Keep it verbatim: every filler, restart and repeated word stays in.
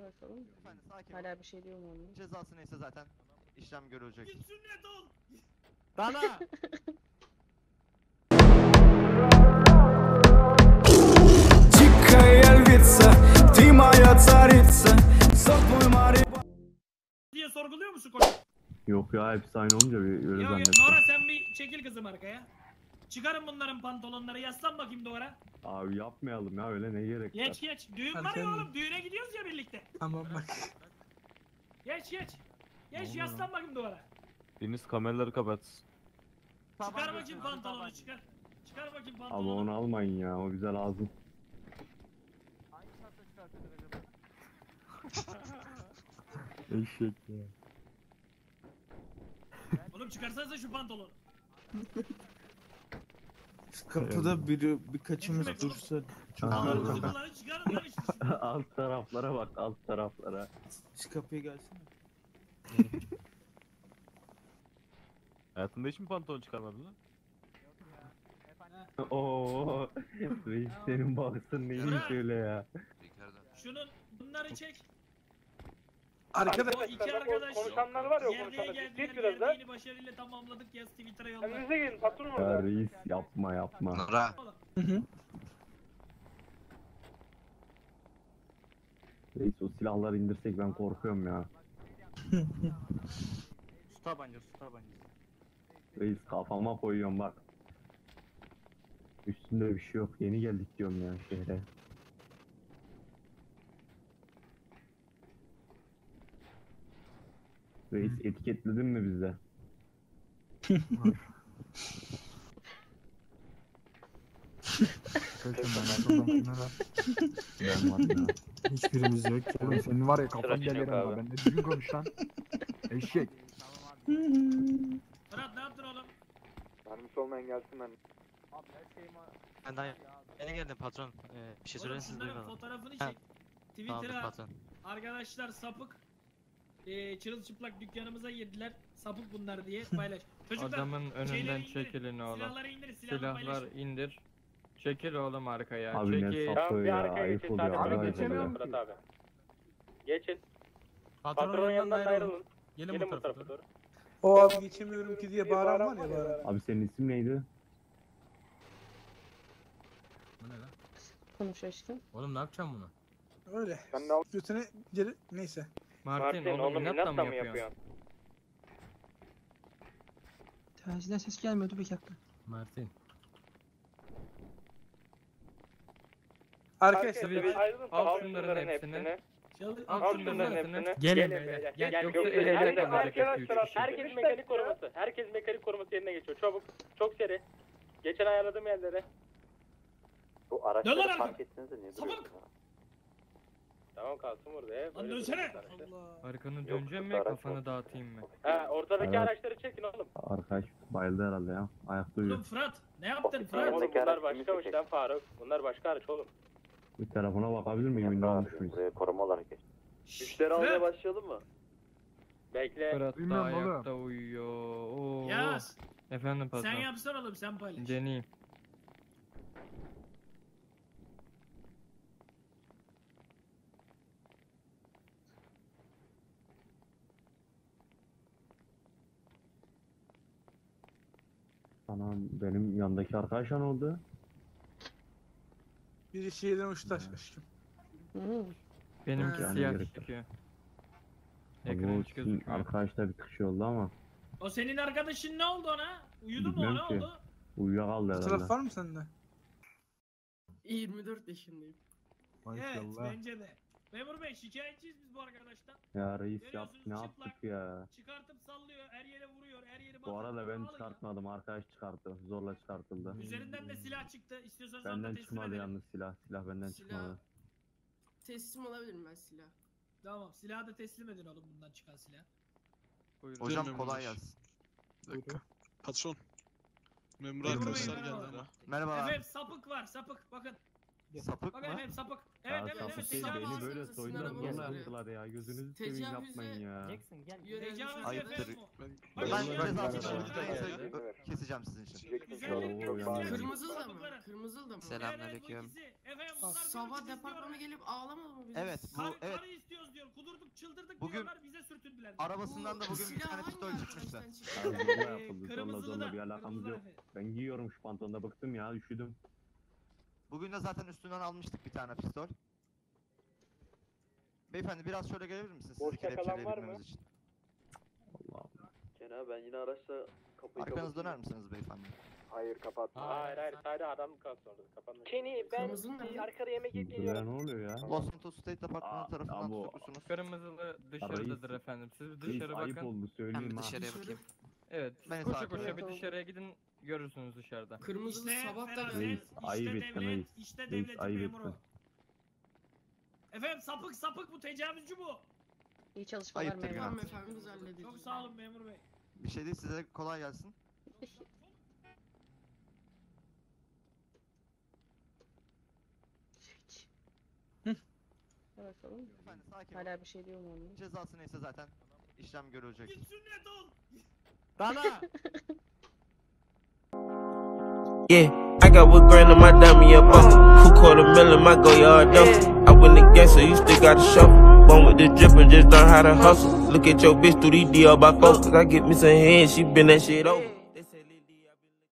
bakalım. Efendim sakin ol. Hala bir şey diyor mu onun? Cezası neyse zaten işlem görülecek. Git sünnet ol. Dana! Дикая львица, ты моя царица, сок мой мари... Diye sorguluyor musun koç? Yok ya hepsi aynı olunca bir öyle Yok yok zannettim. Nora sen bir çekil kızım arkaya. Çıkarın bunların pantolonları, yaslan bakayım duvara. Abi yapmayalım ya öyle ne gerek var. Geç geç. Düğün var ya oğlum, düğüne gidiyoruz ya birlikte. Tamam bak. Geç geç. Geç Tamam. yaslan bakayım duvara. Deniz kameraları kapat. Çıkar bakayım pantolonu çıkar. Çıkar bakayım Abi pantolonu. onu almayın ya o bize lazım. Hangi şartla çıkartıyordur acaba? Eşek ya. Oğlum çıkarsanıza şu pantolonu. Kapıda biri birkaçımız Ekmek dursa Aa, çocuklar Oğlum kapı. zıpıları çıkarın lan işte. Alt taraflara bak alt taraflara. Şu kapıya gelsene. Hayatında hiç mi pantolon çıkarmadın lan? Oo, reis senin baksın neymiş Bırak. öyle ya. Şunun bunları çek. Arkadaş O iki arkadaş konuşanlar var ya, o gerdeğe konuşanlar. geldiler, Ciddi biraz da. gerdeğini başarıyla tamamladık, yaz Twitter'a yolla. Önünüze gelin patron Ya orada. reis yapma yapma. Hı hı. Reis o silahları indirsek ben korkuyorum ya. Su tabancası, su tabancası. Reis kafama koyuyorum bak. Üstünde bir şey yok yeni geldik diyorum ya şehre. Reis etiketledin mi bizde? Ben var ya. Hiçbirimiz yok. Oğlum senin var ya kafan gelirim ha. Ben de düzgün konuş lan. Eşek. Fırat ne yaptın oğlum? Vermiş olmayan gelsin ben. Ben daha yeni geldim patron. Ee, bir şey Oğlum söyleyin siz şunların duymadım. fotoğrafını Ha, çek. Tamamdır Twitter'a patron. arkadaşlar sapık. Ee, çırılçıplak dükkanımıza girdiler. Sapık bunlar diye paylaş. Çocuklar Adamın önünden şeyleri indirin, çekilin oğlum. silahları indirin, silahları Silahlar paylaşın. indir. Çekil oğlum arkaya. Abi ne Çekil. sapı ya ayıp oluyor Abi arkadaşlar geçemiyorum ya. Murat abi. Geçin. Patronun Patronun yanından yanından ayrılın. Gelin Gelin bu bu tarafa tarafa doğru. doğru. o abi geçemiyorum ki diye bağıran var ya bağıran. Abi senin isim neydi? Bu ne lan? Konuş aşkım. Oğlum ne yapacağım bunu? Öyle. Sen ne al? Götüne geri neyse. Martin, oğlum inatla mı yapıyorsun? Terziden ses gelmiyordu bir dakika. Martin. Arkadaşlar Arkadaşlar, ayrılın. al şunların hepsini. Çalı- Al Al şunların şunların hepsini. hepsini. Gelin Gelin beyler. beyler, Gel gel, yoksa yoksa elimde herkes- kalacak iki üç arkadaşlar, kişi. herkes mekanik koruması. Herkes mekanik koruması yerine geçiyor. Çabuk. Çok seri. Geçen ayarladığım yerlere. Dön Bu lan araçları arkaya. park etsenize niye Sapık. duruyorsunuz? Tamam kalsın burada ya. Lan Böyle dönsene. duruyoruz araçta. Allah. Arkanı Yok, döneceğim mi araç kafanı yok. dağıtayım mı? Ha ortadaki Evet. araçları çekin oğlum. Arkadaş bayıldı herhalde ya. Ayakta uyuyor. Oğlum Fırat ne yaptın Oğlum Fırat? bunlar başka uçtan Faruk. Bunlar başka araç oğlum. Bir telefona bakabilir miyim? Ünlü olmuş muyuz? Koruma olarak geç. Müşteri almaya başlayalım mı? Bekle. Fırat da Bilmiyorum oğlum. ayakta uyuyor. Oo. Yaz. Efendim patron. Sen yapsana oğlum, sen paylaş. Deneyeyim. Anam benim yandaki arkadaş ne oldu? biri şehirden uçtu aşkım. Hı. Benimki Ha. siyah Gerek yok. çıkıyor. Bu Ekran hiç sizin gözükmüyor. arkadaşla bir tık şey oldu ama O senin arkadaşın ne oldu ona? Uyudu mu o, Bilmiyorum ne ki. oldu? uyuyakaldı Fotoğraf herhalde. var mı sende? yirmi dört yaşındayım. Evet Maşallah. bence de. Memur bey şikayetçiyiz biz bu arkadaştan. Ya reis yap Görüyorsunuz ne çıplak. yaptık ya. Çıkartıp sallıyor, her yere vuruyor, her yeri Bu batırıyor. arada ben Alın ya. çıkartmadım arkadaş çıkarttı. Zorla çıkartıldı. Üzerinden de silah çıktı. İstiyorsanız onu da Benden teslim çıkmadı edelim. yalnız silah. Silah benden Silah. çıkmadı. Teslim alabilirim ben silah. Tamam, silahı da teslim edin oğlum, bundan çıkan silah. Buyurun. Hocam kolay gelsin. Bir dakika. Patron. Memur Memur bey arkadaşlar merhaba. geldi. Merhaba. Efendim sapık var, sapık. Bakın. Sapık Bakın mı? efendim sapık. Ya Evet evet sapık evet. değil, tecavüz beni Tecavüz. böyle arabamız soydular arabamız yaptılar ya. Gözünüzü seveyim Tecavüze- yapmayın ya. Jackson gel. Yönelmiş Tecavüz Ayıptır. efendim o. Ben Ben Bakın, ceza bakın, alacağım. bakın. Keseceğim sizin için. Güzellik, Bravo, güzellik, yani. Kırmızılı da mı? sapıkların. Kırmızılı da mı? Selamünaleyküm. Evet, bu ikisi. Efendim bunlar Sabah diyor ki biz departmana diyorlar, gelip ağlamadı mı bize? Evet bu Karı, evet. karı istiyoruz diyor. Kudurduk çıldırdık Bugün- diyorlar bize sürtündüler. Arabasından da bugün bir silah tane hangi pistol çıkmıştı. arkadaştan çıktı? Ya zorla yapıldı. Zorla Kırmızılı zorla da. bir alakamız kırmızılı yok. efendim. Ben giyiyorum şu pantolonda bıktım ya üşüdüm. Bugün de zaten üstünden almıştık bir tane pistol. Beyefendi biraz şöyle gelebilir misiniz? Boş Sizi yakalan var mı? kelepçeleyebilmemiz için. Allah Allah. Kenan ben yine araçla kapıyı Arkanız döner misiniz beyefendi? Hayır kapat. Hayır hayır sadece adam kalsın orada kapandı. Kenny ben arkada yemek Buraya ne oluyor ya? Los Santos State Departmanı Aa, tarafından ya bu- tutuklusunuz. Kırmızılı dışarıdadır Reis- efendim. Siz bir Reis, dışarı ayıp bakın. oldu Ben söyleyeyim bir ha. dışarıya bakayım. Evet. Beni Koşa takip koşa edin. bir dışarıya gidin görürsünüz dışarıda. Kırmızılı İşte sabah da feraset, Reis, işte ayıp ettin devlet, reis. işte Reis, devletin ayıp memuru. ettin. Efendim sapık sapık bu tecavüzcü bu. İyi çalışmalar Ayıptır memur. günah. Tamam efendim biz halledeceğiz. Çok sağ olun memur bey. Bir şey değil size kolay gelsin. Evet oğlum. Beyefendi sakin olun. Hala bir şey diyor mu onun? Cezası neyse zaten işlem görülecek. Git sünnet ol. Dana! Yeah, I got what grand in my dummy up bustin'. Who quarter million, my go yard dumpster. I win the game, so you still got to show. One with the drip and just learn how to hustle. Look at your bitch through these D L by four, cause I get me some head, she been that shit over.